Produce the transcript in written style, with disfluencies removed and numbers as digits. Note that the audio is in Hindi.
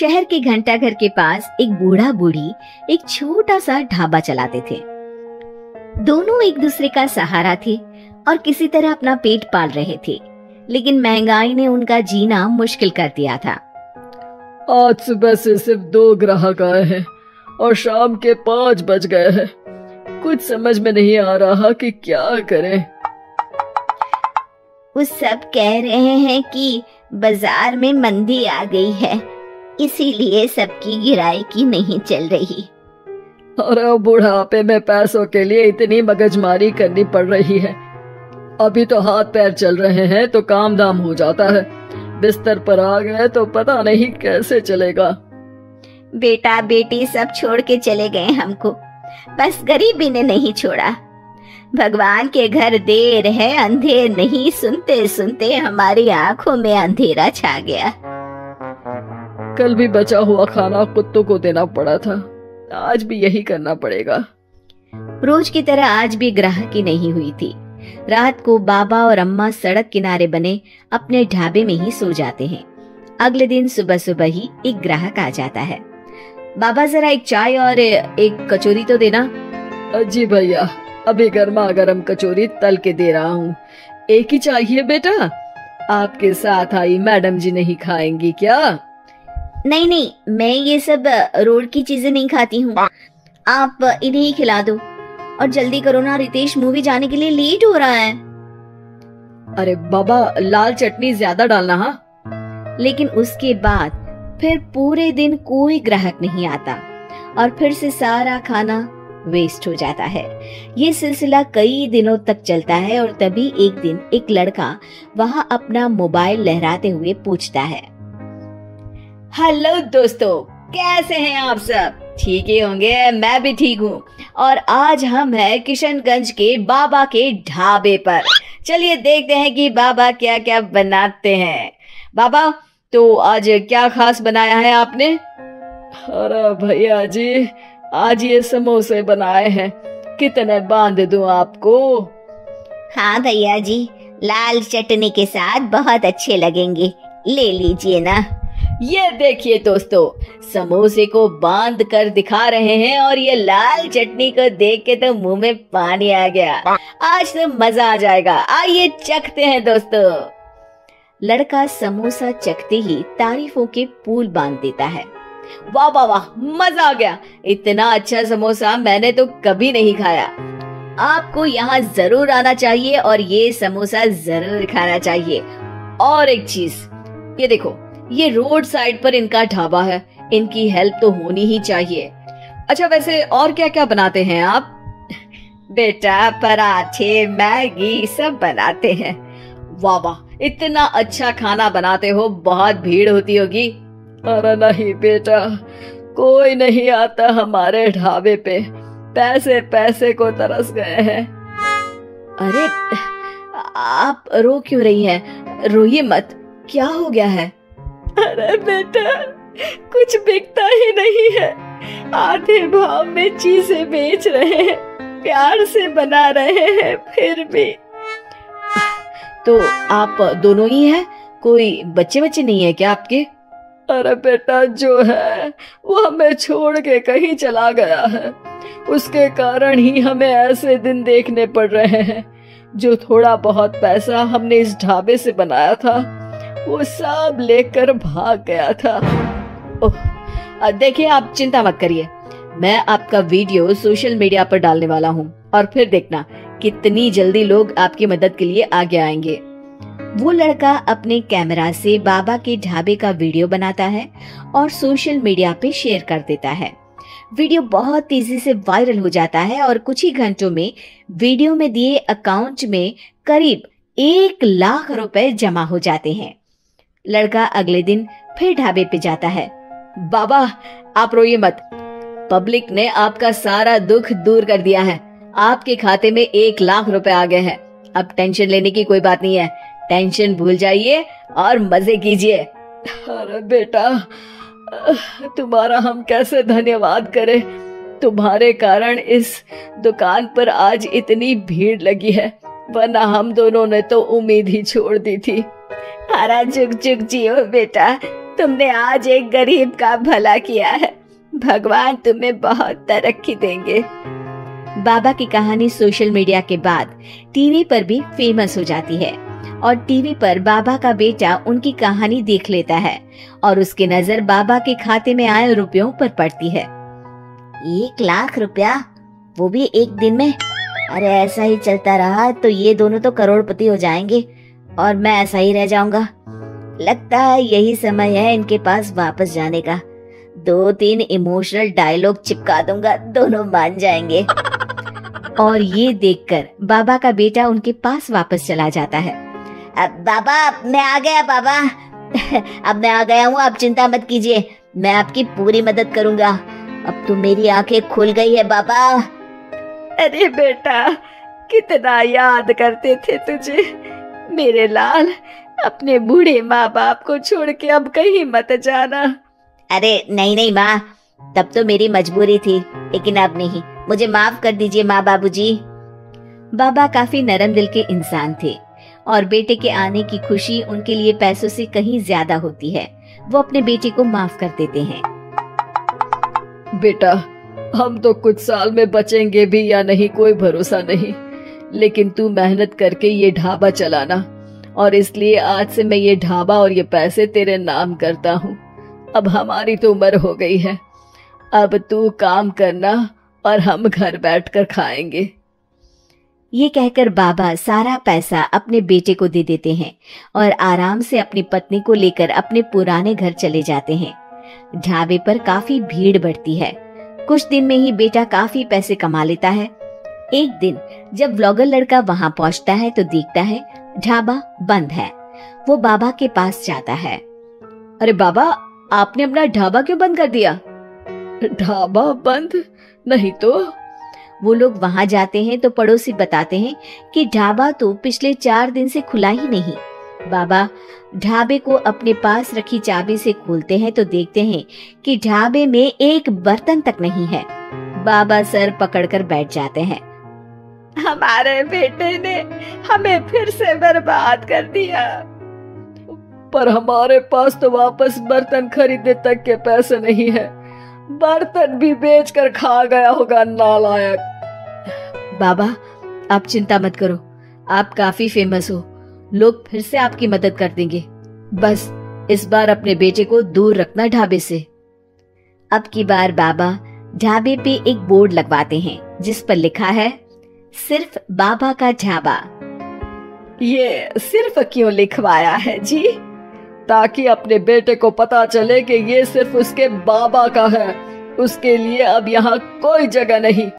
शहर के घंटाघर के पास एक बूढ़ा बूढ़ी एक छोटा सा ढाबा चलाते थे। दोनों एक दूसरे का सहारा थे और किसी तरह अपना पेट पाल रहे थे, लेकिन महंगाई ने उनका जीना मुश्किल कर दिया था। आज सुबह से सिर्फ 2 ग्राहक आए हैं और शाम के 5 बज गए हैं। कुछ समझ में नहीं आ रहा कि क्या करें। वो सब कह रहे हैं कि बाजार में मंदी आ गई है, इसीलिए सबकी गिराई नहीं चल रही। अरे बुढ़ापे में पैसों के लिए इतनी मगजमारी करनी पड़ रही है। अभी तो हाथ पैर चल रहे हैं तो काम दाम हो जाता है, बिस्तर पर आ गए तो पता नहीं कैसे चलेगा। बेटा बेटी सब छोड़ के चले गए हमको, बस गरीबी ने नहीं छोड़ा। भगवान के घर देर है अंधेर नहीं, सुनते सुनते हमारी आंखों में अंधेरा छा गया। कल भी बचा हुआ खाना कुत्तों को देना पड़ा था, आज भी यही करना पड़ेगा। रोज की तरह आज भी ग्राहकी नहीं हुई थी। रात को बाबा और अम्मा सड़क किनारे बने अपने ढाबे में ही सो जाते हैं। अगले दिन सुबह सुबह ही एक ग्राहक आ जाता है। बाबा जरा एक चाय और एक कचौरी तो देना। जी भैया, अभी गर्मा गर्म कचौरी तल के दे रहा हूँ। एक ही चाहिए बेटा? आपके साथ आई मैडम जी नहीं खाएंगी क्या? नहीं नहीं, मैं ये सब रोड की चीजें नहीं खाती हूँ, आप इन्हें ही खिला दो। और जल्दी करो ना, रितेश मूवी जाने के लिए लेट हो रहा है। अरे बाबा, लाल चटनी ज्यादा डालना। हाँ। लेकिन उसके बाद फिर पूरे दिन कोई ग्राहक नहीं आता और फिर से सारा खाना वेस्ट हो जाता है। ये सिलसिला कई दिनों तक चलता है और तभी एक दिन एक लड़का वहां अपना मोबाइल लहराते हुए पूछता है, हेलो दोस्तों, कैसे हैं आप सब? ठीक ही होंगे, मैं भी ठीक हूँ। और आज हम हैं किशनगंज के बाबा के ढाबे पर। चलिए देखते हैं कि बाबा क्या क्या बनाते हैं। बाबा, तो आज क्या खास बनाया है आपने? अरे भैया जी, आज ये समोसे बनाए हैं, कितने बांध दूं आपको? हाँ भैया जी, लाल चटनी के साथ बहुत अच्छे लगेंगे, ले लीजिए ना। ये देखिए दोस्तों, समोसे को बांध कर दिखा रहे हैं और ये लाल चटनी को देख के तो मुंह में पानी आ गया। आज तो मजा आ जाएगा, आइए चखते हैं दोस्तों। लड़का समोसा चखते ही तारीफों के पुल बांध देता है। वाह वाह वाह, मजा आ गया, इतना अच्छा समोसा मैंने तो कभी नहीं खाया। आपको यहाँ जरूर आना चाहिए और ये समोसा जरूर खाना चाहिए। और एक चीज, ये देखो, ये रोड साइड पर इनका ढाबा है, इनकी हेल्प तो होनी ही चाहिए। अच्छा, वैसे और क्या क्या बनाते हैं आप? बेटा, पराठे मैगी सब बनाते हैं। वाह वाह, इतना अच्छा खाना बनाते हो, बहुत भीड़ होती होगी। अरे नहीं बेटा, कोई नहीं आता हमारे ढाबे पे, पैसे पैसे को तरस गए हैं। अरे आप रो क्यों रही हैं? रोइए मत, क्या हो गया है? अरे बेटा, कुछ बिकता ही नहीं है, आधे भाव में चीजें बेच रहे हैं, प्यार से बना रहे हैं, फिर भी। तो आप दोनों ही हैं? कोई बच्चे नहीं है क्या आपके? अरे बेटा, जो है वो हमें छोड़ के कहीं चला गया है, उसके कारण ही हमें ऐसे दिन देखने पड़ रहे हैं। जो थोड़ा बहुत पैसा हमने इस ढाबे से बनाया था, वो सब लेकर भाग गया था। देखिए, आप चिंता मत करिए, मैं आपका वीडियो सोशल मीडिया पर डालने वाला हूँ और फिर देखना कितनी जल्दी लोग आपकी मदद के लिए आगे आएंगे। वो लड़का अपने कैमरा से बाबा के ढाबे का वीडियो बनाता है और सोशल मीडिया पे शेयर कर देता है। वीडियो बहुत तेजी से वायरल हो जाता है और कुछ ही घंटों में वीडियो में दिए अकाउंट में करीब 1 लाख रुपए जमा हो जाते हैं। लड़का अगले दिन फिर ढाबे पे जाता है। बाबा, आप रोइए मत, पब्लिक ने आपका सारा दुख दूर कर दिया है, आपके खाते में 1 लाख रुपए आ गए हैं। अब टेंशन लेने की कोई बात नहीं है, टेंशन भूल जाइए और मजे कीजिए। अरे बेटा, तुम्हारा हम कैसे धन्यवाद करें, तुम्हारे कारण इस दुकान पर आज इतनी भीड़ लगी है, वरना हम दोनों ने तो उम्मीद ही छोड़ दी थी। हरा जुग जुग जियो बेटा, तुमने आज एक गरीब का भला किया है। भगवान तुम्हें बहुत तरक्की देंगे। बाबा की कहानी सोशल मीडिया के बाद टीवी पर भी फेमस हो जाती है और टीवी पर बाबा का बेटा उनकी कहानी देख लेता है और उसकी नजर बाबा के खाते में आए रुपयों पर पड़ती है। 1 लाख रुपया, वो भी एक दिन में? अरे ऐसा ही चलता रहा तो ये दोनों तो करोड़पति हो जाएंगे और मैं ऐसा ही रह जाऊंगा। लगता है यही समय है इनके पास वापस जाने का। 2-3 इमोशनल डायलॉग चिपका दूंगा, दोनों मान जाएंगे। और ये देखकर बाबा का बेटा उनके पास वापस चला जाता है। अब बाबा मैं आ गया बाबा। अब मैं आ गया हूँ, आप चिंता मत कीजिए, मैं आपकी पूरी मदद करूंगा। अब तो मेरी आंखें खुल गई है बाबा। अरे बेटा, कितना याद करते थे तुझे मेरे लाल। अपने बूढ़े माँ बाप को छोड़ के अब कहीं मत जाना। अरे नहीं नहीं माँ, तब तो मेरी मजबूरी थी, लेकिन अब नहीं। मुझे माफ कर दीजिए माँ बाबूजी। बाबा काफी नरम दिल के इंसान थे और बेटे के आने की खुशी उनके लिए पैसों से कहीं ज्यादा होती है। वो अपने बेटे को माफ कर देते हैं। बेटा, हम तो कुछ साल में बचेंगे भी या नहीं कोई भरोसा नहीं, लेकिन तू मेहनत करके ये ढाबा चलाना, और इसलिए आज से मैं ये ढाबा और ये पैसे तेरे नाम करता हूँ। अब हमारी तो उम्र हो गई है, अब तू काम करना और हम घर बैठकर खाएंगे। ये कहकर बाबा सारा पैसा अपने बेटे को दे देते हैं और आराम से अपनी पत्नी को लेकर अपने पुराने घर चले जाते हैं। ढाबे पर काफी भीड़ बढ़ती है। कुछ दिन में ही बेटा काफी पैसे कमा लेता है। एक दिन जब व्लॉगर लड़का वहां पहुंचता है तो देखता है ढाबा बंद है। वो बाबा के पास जाता है। अरे बाबा, आपने अपना ढाबा क्यों बंद कर दिया? ढाबा बंद नहीं तो? वो लोग वहां जाते हैं तो पड़ोसी बताते हैं कि ढाबा तो पिछले 4 दिन से खुला ही नहीं। बाबा ढाबे को अपने पास रखी चाबी से खोलते हैं तो देखते हैं कि ढाबे में एक बर्तन तक नहीं है। बाबा सर पकड़कर बैठ जाते हैं। हमारे बेटे ने हमें फिर से बर्बाद कर दिया। पर हमारे पास तो वापस बर्तन खरीदने तक के पैसे नहीं है। बर्तन भी बेचकर खा गया होगा नालायक। बाबा आप चिंता मत करो, आप काफी फेमस हो, लोग फिर से आपकी मदद कर देंगे। बस इस बार अपने बेटे को दूर रखना ढाबे से। अब की बार बाबा ढाबे पे एक बोर्ड लगवाते हैं जिस पर लिखा है सिर्फ बाबा का ढाबा। ये सिर्फ क्यों लिखवाया है जी? ताकि अपने बेटे को पता चले कि ये सिर्फ उसके बाबा का है, उसके लिए अब यहाँ कोई जगह नहीं।